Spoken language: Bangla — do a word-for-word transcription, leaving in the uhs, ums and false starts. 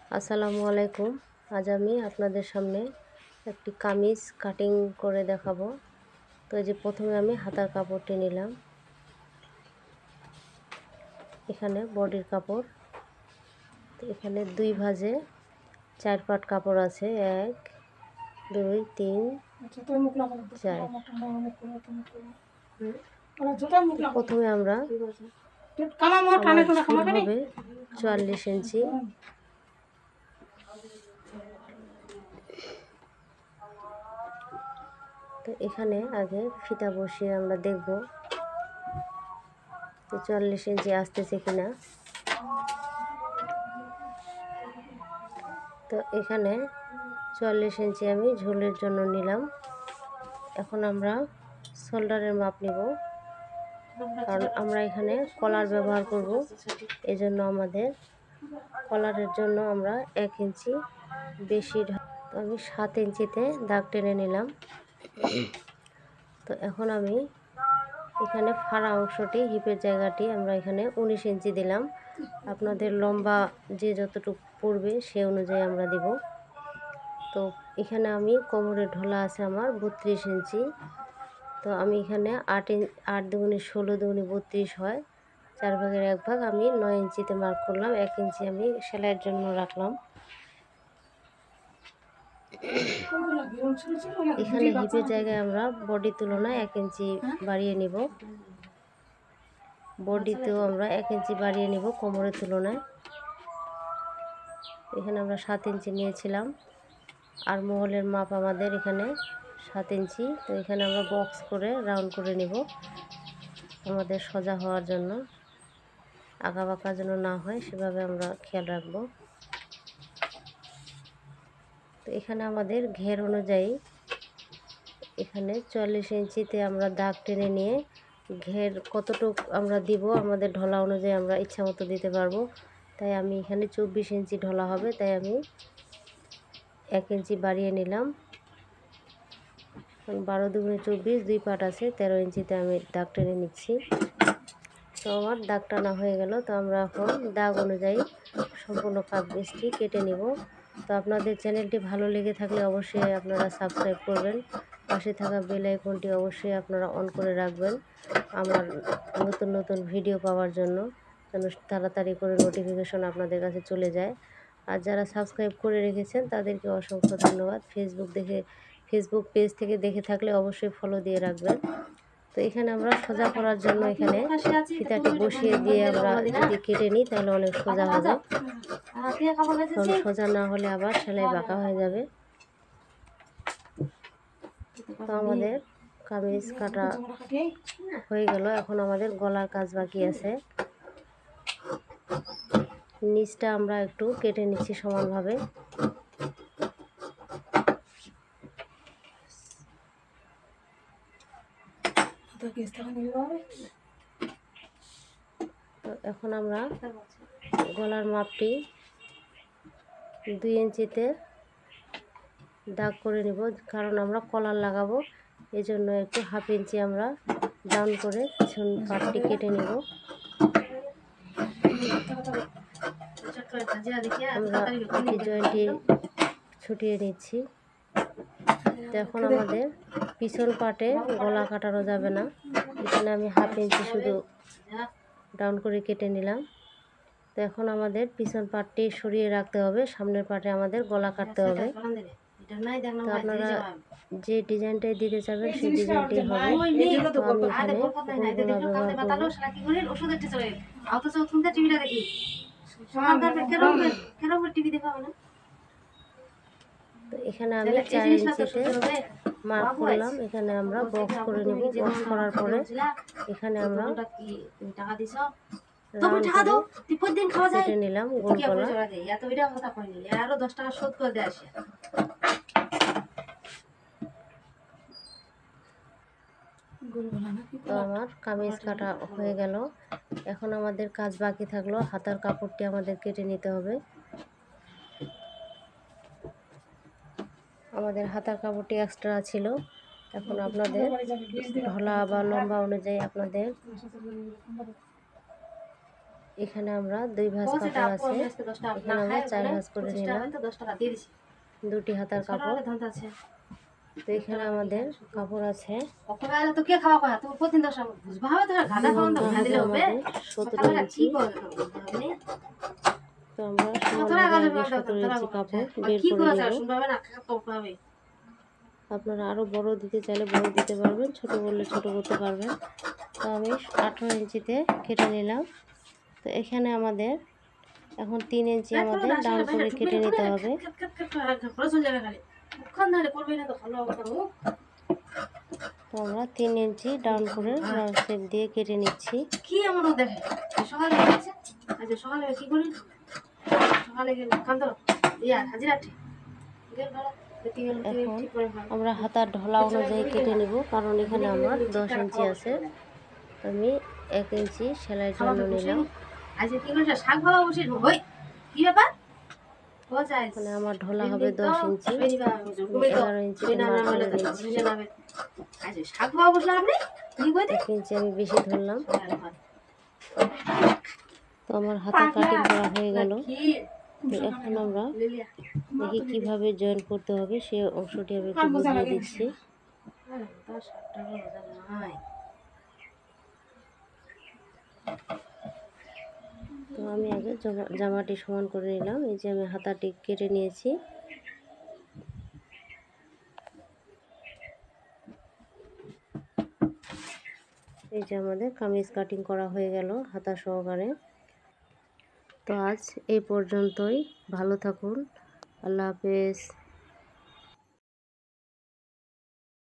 আসসালামু আলাইকুম। আজ আমি আপনাদের সামনে একটি কামিজ কাটিং করে দেখাবো। তো এই যে প্রথমে আমি হাতার কাপড়টি নিলাম, এখানে বডির কাপড়। তো এখানে দুই ভাঁজে চার পাট কাপড় আছে, এক দুই তিন চার। প্রথমে আমরা হবে চুয়াল্লিশ ইঞ্চি, তো এখানে আগে ফিতা বসিয়ে আমরা দেখব তো চুয়াল্লিশ ইঞ্চি আসতেছে কিনা। তো এখানে চুয়াল্লিশ ইঞ্চি আমি ঝোলের জন্য নিলাম। এখন আমরা শোল্ডারের মাপ নিব, কারণ আমরা এখানে কলার ব্যবহার করব। এজন্য আমাদের কলারের জন্য আমরা এক ইঞ্চি বেশি, তো আমি সাত ইঞ্চিতে দাগ টেনে নিলাম। তো এখন আমি এখানে ফাড়া অংশটি, হিপের জায়গাটি আমরা এখানে উনিশ ইঞ্চি দিলাম। আপনাদের লম্বা যে যতটুকু পড়বে সে অনুযায়ী আমরা দিব। তো এখানে আমি কোমরের ঢোলা আছে আমার বত্রিশ ইঞ্চি। তো আমি এখানে আট ইঞ্চ আট দুগুণে ষোলো দুগুণে বত্রিশ হয়, চার ভাগের এক ভাগ আমি নয় ইঞ্চিতে মার্ক করলাম। এক ইঞ্চি আমি সেলাইয়ের জন্য রাখলাম। এখানে হিপের জায়গায় আমরা বডি তুলনায় এক ইঞ্চি বাড়িয়ে নিব, বডিতেও আমরা এক ইঞ্চি বাড়িয়ে নিব কোমরের তুলনায়। এখানে আমরা সাত ইঞ্চি নিয়েছিলাম, আর মহলের মাপ আমাদের এখানে সাত ইঞ্চি। তো এখানে আমরা বক্স করে রাউন্ড করে নিব আমাদের সোজা হওয়ার জন্য, আঁকা বাঁকা যেন না হয় সেভাবে আমরা খেয়াল রাখব। তো এখানে আমাদের ঘের অনুযায়ী এখানে চল্লিশ ইঞ্চিতে আমরা দাগ টেনে নিয়ে ঘের কতটুকু আমরা দিব আমাদের ঢলা অনুযায়ী আমরা ইচ্ছা মতো দিতে পারবো। তাই আমি এখানে চব্বিশ ইঞ্চি ঢলা হবে, তাই আমি এক ইঞ্চি বাড়িয়ে নিলাম। বারো দুগুণে চব্বিশ, দুই পাট আছে, তেরো ইঞ্চিতে আমি দাগ টেনে নিচ্ছি। তো আমার দাগ টানা হয়ে গেল। তো আমরা এখন দাগ অনুযায়ী সম্পূর্ণ কামিজটি কেটে নিব। তো আপনাদের চ্যানেলটি ভালো লেগে থাকলে অবশ্যই আপনারা সাবস্ক্রাইব করবেন, পাশে থাকা বেল আইকনটি অবশ্যই আপনারা অন করে রাখবেন আমার নতুন নতুন ভিডিও পাওয়ার জন্য, যেন তাড়াতাড়ি করে নোটিফিকেশন আপনাদের কাছে চলে যায়। আর যারা সাবস্ক্রাইব করে রেখেছেন তাদেরকে অসংখ্য ধন্যবাদ। ফেসবুক দেখে ফেসবুক পেজ থেকে দেখে থাকলে অবশ্যই ফলো দিয়ে রাখবেন। তো এখানে আমরা সোজা করার জন্য এখানে ফিতাটি বসিয়ে দিয়ে আমরা যদি কেটে নিই তাহলে অনেক সোজা হবে, কারণ সোজা না হলে আবার সেলাই বাঁকা হয়ে যাবে। তো আমাদের কামিজ কাটা হয়ে গেল। এখন আমাদের গলার কাজ বাকি আছে। নিচটা আমরা একটু কেটে নিচ্ছি সমানভাবে। তো এখন আমরা গলার মাপটি দুই ইঞ্চিতে দাগ করে নিব, কারণ আমরা কলার লাগাবো। এই জন্য একটু হাফ ইঞ্চি আমরা ডাউন করে পিছন পাটটি কেটে নিব। আমরা জয়েন্টটি ছুটিয়ে নিচ্ছি। তো এখন আমাদের পিছন পাটে গলা কাটানো যাবে না, এখানে আমি হাফ ইঞ্চি শুধু ডাউন করে কেটে নিলাম। তো এখন আমাদের পিছন পাটটি সরিয়ে রাখতে হবে, সামনের পাটে আমাদের গলা কাটতে হবে। তো আপনারা যে ডিজাইনটাই দিতে চাবেন সেই ডিজাইনটাই হবে। তো আমি এখানে গোল গলা ব্যবহার করব। তো এখানে আমি চার ইঞ্চিতে মার্ক করলাম। এখানে আমরা বক্স করে নেব। বক্স করার পরে এখানে আমরা কেটে নিলাম গোল গলা। তো আমার কামিজ কাটা হয়ে গেল। এখন আমাদের কাজ বাকি থাকলো, হাতার কাপড়টি আমাদের কেটে নিতে হবে। আমাদের হাতার কাপড়টি এক্সট্রা ছিল। এখন আপনাদের ঢলা বা লম্বা অনুযায়ী আপনাদের এখানে আমরা দুই ভাঁজ কাপড় আছে, এখানে আমরা চার ভাঁজ করে নিলাম, দুটি হাতার কাপড়। তো এখানে আমাদের কাপড় আছে আমাদের সতেরো ইঞ্চি। তো আমরা সমানভাবে সতেরো ইঞ্চি কাপড় বের করে নেব। আপনারা আরও বড় দিতে চাইলে বড় দিতে পারবেন, ছোট বললে ছোট করতে পারবেন। তো আমি আঠারো ইঞ্চিতে কেটে নিলাম। তো এখানে আমাদের এখন তিন ইঞ্চি আমাদের ডাউন করে কেটে নিতে হবে। তো আমরা তিন ইঞ্চি ডাউন করে রাউন্ড শেপ দিয়ে কেটে নিচ্ছি। এখন আমরা হাতার ঢলা অনুযায়ী কেটে নিব, কারণ এখানে আমার দশ ইঞ্চি আছে। আমি এক ইঞ্চি সেলাইয়ের জন্য নিলাম। মানে আমার ঢলা হবে দশ ইঞ্চি, এগারো ইঞ্চিতে মার্ক করে নিচ্ছি। এক ইঞ্চি আমি বেশি ধরলাম। তো আমার হাতা কাটিং করা হয়ে গেল। তো এখন আমরা দেখি কিভাবে জয়েন করতে হবে সে অংশটি আমি একটু বুঝিয়ে দিচ্ছি। তো আমি আগে জামাটি সমান করে নিলাম। এই যে আমি হাতাটি কেটে নিয়েছি। এই যে আমাদের কামিজ কাটিং করা হয়ে গেল হাতা সহকারে। তো আজ এই পর্যন্তই, ভালো থাকুন, আল্লাহ হাফেজ।